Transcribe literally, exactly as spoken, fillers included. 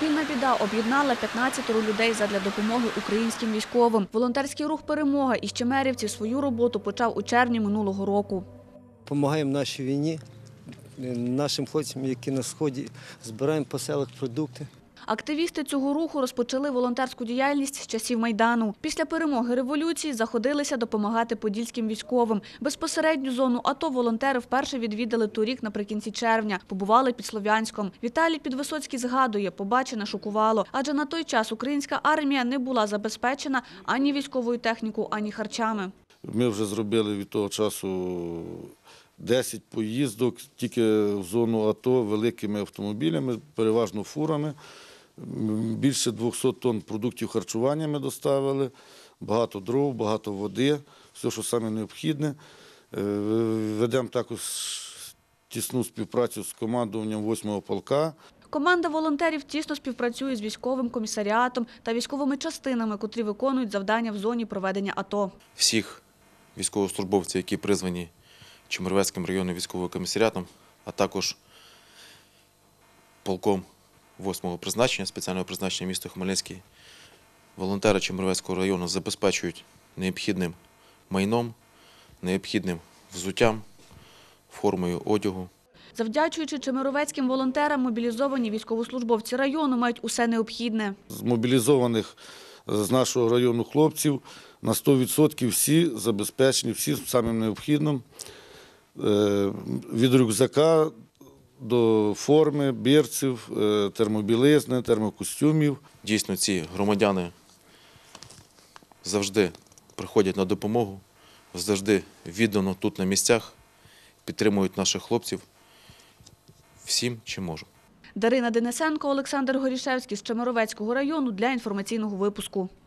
Спільна біда об'єднала п'ятнадцятеро людей задля допомоги українським військовим. Волонтерський рух «Перемога» із Чемерівців свою роботу почав у червні минулого року. Допомагаємо нашій війні, нашим хлопцям, які на Сході, збираємо по селах продукти. Активісти цього руху розпочали волонтерську діяльність з часів Майдану. Після перемоги революції заходилися допомагати подільським військовим. Безпосередню зону АТО волонтери вперше відвідали торік наприкінці червня. Побували під Слов'янськом. Віталій Підвисоцький згадує, побачене шокувало. Адже на той час українська армія не була забезпечена ані військовою технікою, ані харчами. Ми вже зробили від того часу десять поїздок тільки в зону АТО великими автомобілями, переважно фурами. Більше двохсот тонн продуктів харчування ми доставили, багато дров, багато води, все, що саме необхідне. Ведемо також тісну співпрацю з командуванням восьмого полка. Команда волонтерів тісно співпрацює з військовим комісаріатом та військовими частинами, котрі виконують завдання в зоні проведення АТО. Всіх військовослужбовців, які призвані Чемеровецьким районним військовим комісаріатом, а також полком восьмого призначення, спеціального призначення міста Хмельницький, волонтери Чемеровецького району забезпечують необхідним майном, необхідним взуттям, формою одягу. Завдячуючи чемеровецьким волонтерам, мобілізовані військовослужбовці району мають усе необхідне. З мобілізованих з нашого району хлопців на сто відсотків всі забезпечені, всі самим необхідним. Від рюкзака до форми, берців, термобілизни, термокостюмів. Дійсно, ці громадяни завжди приходять на допомогу, завжди віддано тут на місцях, підтримують наших хлопців всім, чим можуть. Дарина Денисенко, Олександр Горішевський з Чемеровецького району для інформаційного випуску.